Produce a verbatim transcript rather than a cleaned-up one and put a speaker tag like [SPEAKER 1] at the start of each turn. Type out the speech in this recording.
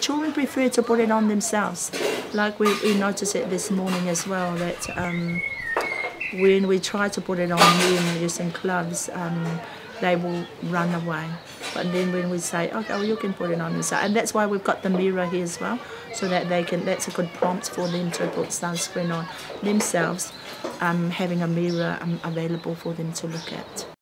[SPEAKER 1] children prefer to put it on themselves. Like we, we noticed it this morning as well, that um, when we try to put it on them using gloves, um, they will run away. But then when we say, okay, well, you can put it on yourself, and that's why we've got the mirror here as well, so that they can, that's a good prompt for them to put sunscreen on themselves, um, having a mirror um, available for them to look at.